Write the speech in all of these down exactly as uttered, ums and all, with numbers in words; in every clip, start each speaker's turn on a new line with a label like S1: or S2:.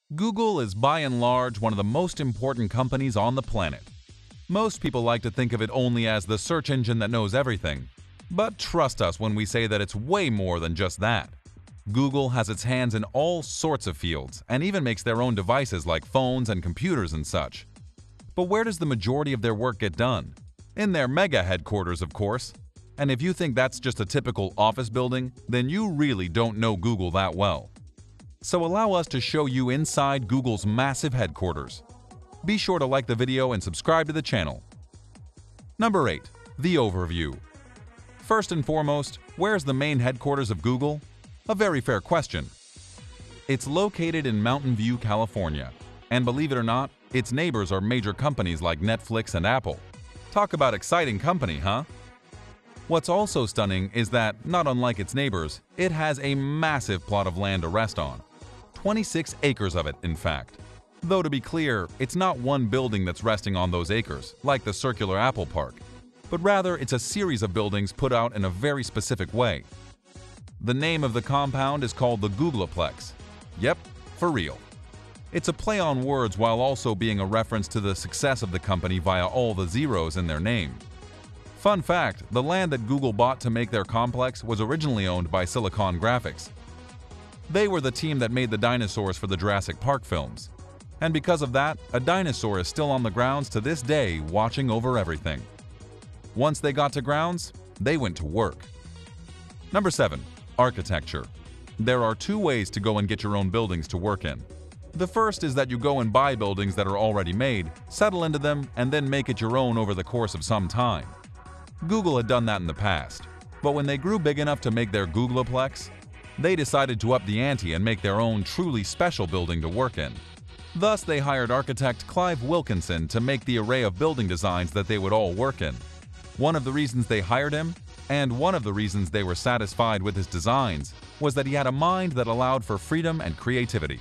S1: Google is by and large one of the most important companies on the planet. Most people like to think of it only as the search engine that knows everything. But trust us when we say that it's way more than just that. Google has its hands in all sorts of fields and even makes their own devices like phones and computers and such. But where does the majority of their work get done? In their mega headquarters, of course. And if you think that's just a typical office building, then you really don't know Google that well. So allow us to show you inside Google's massive headquarters. Be sure to like the video and subscribe to the channel. Number eight. The overview. First and foremost, where's the main headquarters of Google? A very fair question. It's located in Mountain View, California. And believe it or not, its neighbors are major companies like Netflix and Apple. Talk about exciting company, huh? What's also stunning is that, not unlike its neighbors, it has a massive plot of land to rest on. twenty-six acres of it, in fact. Though to be clear, it's not one building that's resting on those acres, like the circular Apple Park, but rather it's a series of buildings put out in a very specific way. The name of the compound is called the Googleplex. Yep, for real. It's a play on words while also being a reference to the success of the company via all the zeros in their name. Fun fact, the land that Google bought to make their complex was originally owned by Silicon Graphics. They were the team that made the dinosaurs for the Jurassic Park films. And because of that, a dinosaur is still on the grounds to this day watching over everything. Once they got to grounds, they went to work. Number seven. Architecture. There are two ways to go and get your own buildings to work in. The first is that you go and buy buildings that are already made, settle into them, and then make it your own over the course of some time. Google had done that in the past, but when they grew big enough to make their Googleplex, they decided to up the ante and make their own truly special building to work in. Thus, they hired architect Clive Wilkinson to make the array of building designs that they would all work in. One of the reasons they hired him, and one of the reasons they were satisfied with his designs, was that he had a mind that allowed for freedom and creativity.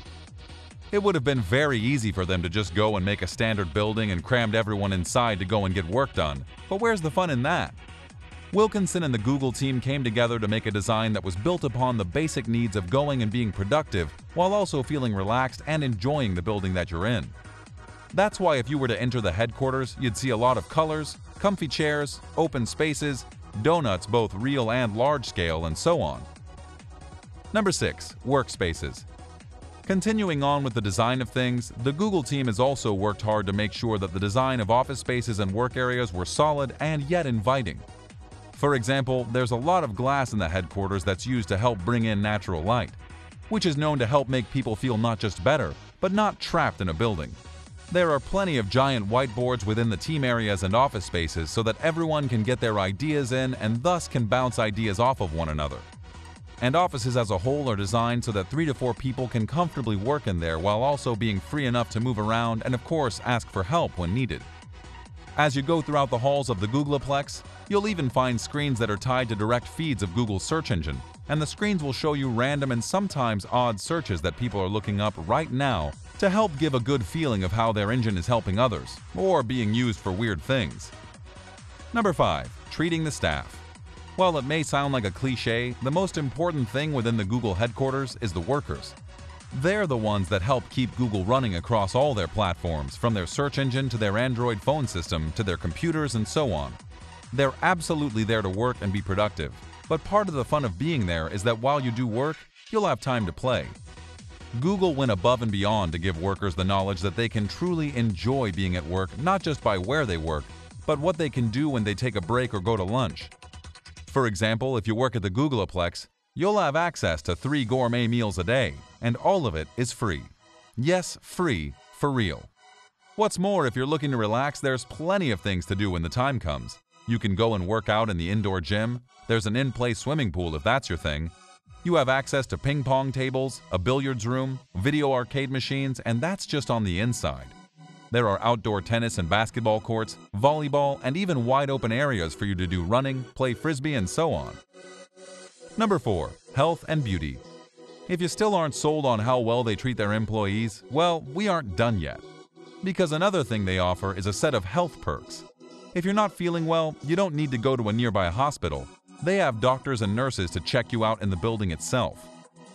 S1: It would have been very easy for them to just go and make a standard building and crammed everyone inside to go and get work done, but where's the fun in that? Wilkinson and the Google team came together to make a design that was built upon the basic needs of going and being productive while also feeling relaxed and enjoying the building that you're in. That's why if you were to enter the headquarters, you'd see a lot of colors, comfy chairs, open spaces, donuts both real and large scale, and so on. Number six. Workspaces. Continuing on with the design of things, the Google team has also worked hard to make sure that the design of office spaces and work areas were solid and yet inviting. For example, there's a lot of glass in the headquarters that's used to help bring in natural light, which is known to help make people feel not just better, but not trapped in a building. There are plenty of giant whiteboards within the team areas and office spaces so that everyone can get their ideas in and thus can bounce ideas off of one another. And offices as a whole are designed so that three to four people can comfortably work in there while also being free enough to move around and of course ask for help when needed. As you go throughout the halls of the Googleplex, you'll even find screens that are tied to direct feeds of Google's search engine, and the screens will show you random and sometimes odd searches that people are looking up right now to help give a good feeling of how their engine is helping others, or being used for weird things. Number five. Treating the staff. While it may sound like a cliche, the most important thing within the Google headquarters is the workers. They're the ones that help keep Google running across all their platforms, from their search engine to their Android phone system to their computers and so on. They're absolutely there to work and be productive, but part of the fun of being there is that while you do work, you'll have time to play. Google went above and beyond to give workers the knowledge that they can truly enjoy being at work, not just by where they work, but what they can do when they take a break or go to lunch. For example, if you work at the Googleplex, you'll have access to three gourmet meals a day, and all of it is free. Yes, free, for real. What's more, if you're looking to relax, there's plenty of things to do when the time comes. You can go and work out in the indoor gym, there's an in-play swimming pool if that's your thing. You have access to ping pong tables, a billiards room, video arcade machines, and that's just on the inside. There are outdoor tennis and basketball courts, volleyball, and even wide open areas for you to do running, play frisbee, and so on. Number four. Health and beauty. If you still aren't sold on how well they treat their employees, well, we aren't done yet. Because another thing they offer is a set of health perks. If you're not feeling well, you don't need to go to a nearby hospital. They have doctors and nurses to check you out in the building itself.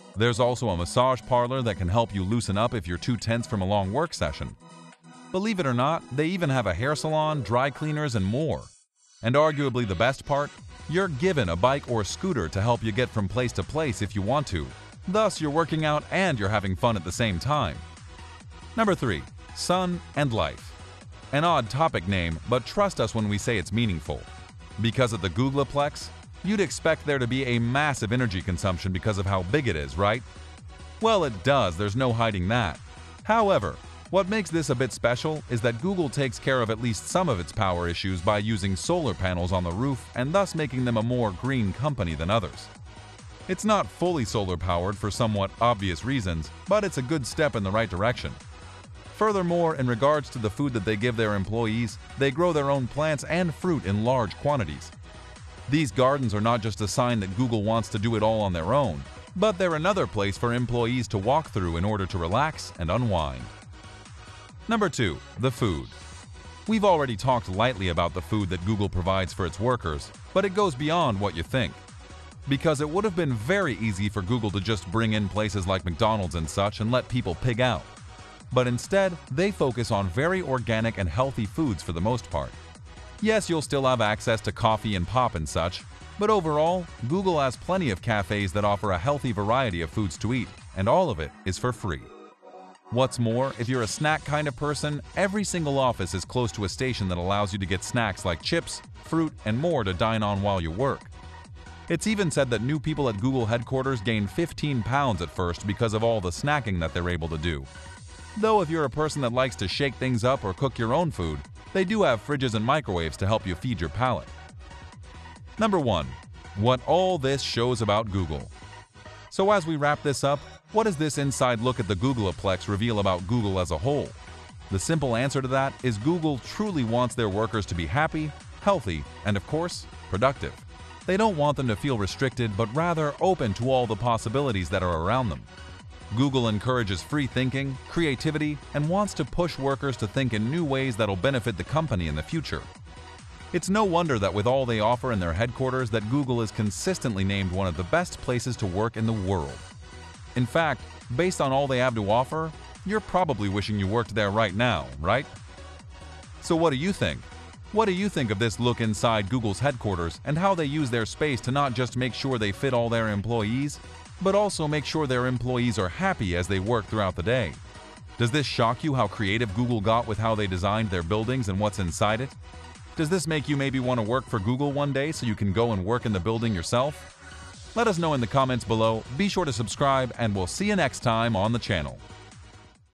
S1: There's also a massage parlor that can help you loosen up if you're too tense from a long work session. Believe it or not, they even have a hair salon, dry cleaners, and more. And arguably the best part, you're given a bike or scooter to help you get from place to place if you want to. Thus, you're working out and you're having fun at the same time. Number three. Sun and Life. An odd topic name, but trust us when we say it's meaningful. Because at the Googleplex, you'd expect there to be a massive energy consumption because of how big it is, right? Well, it does, there's no hiding that. However, what makes this a bit special is that Google takes care of at least some of its power issues by using solar panels on the roof and thus making them a more green company than others. It's not fully solar powered for somewhat obvious reasons, but it's a good step in the right direction. Furthermore, in regards to the food that they give their employees, they grow their own plants and fruit in large quantities. These gardens are not just a sign that Google wants to do it all on their own, but they're another place for employees to walk through in order to relax and unwind. Number two. The food. We've already talked lightly about the food that Google provides for its workers, but it goes beyond what you think. Because it would have been very easy for Google to just bring in places like McDonald's and such and let people pig out. But instead, they focus on very organic and healthy foods for the most part. Yes, you'll still have access to coffee and pop and such, but overall, Google has plenty of cafes that offer a healthy variety of foods to eat, and all of it is for free. What's more, if you're a snack kind of person, every single office is close to a station that allows you to get snacks like chips, fruit, and more to dine on while you work. It's even said that new people at Google headquarters gain fifteen pounds at first because of all the snacking that they're able to do. Though if you're a person that likes to shake things up or cook your own food, they do have fridges and microwaves to help you feed your palate. Number one. What all this shows about Google. So as we wrap this up, what does this inside look at the Googleplex reveal about Google as a whole? The simple answer to that is Google truly wants their workers to be happy, healthy, and of course, productive. They don't want them to feel restricted, but rather open to all the possibilities that are around them. Google encourages free thinking, creativity, and wants to push workers to think in new ways that'll benefit the company in the future. It's no wonder that with all they offer in their headquarters that Google is consistently named one of the best places to work in the world. In fact, based on all they have to offer, you're probably wishing you worked there right now, right? So what do you think? What do you think of this look inside Google's headquarters and how they use their space to not just make sure they fit all their employees, but also make sure their employees are happy as they work throughout the day? Does this shock you how creative Google got with how they designed their buildings and what's inside it? Does this make you maybe want to work for Google one day so you can go and work in the building yourself? Let us know in the comments below, be sure to subscribe, and we'll see you next time on the channel.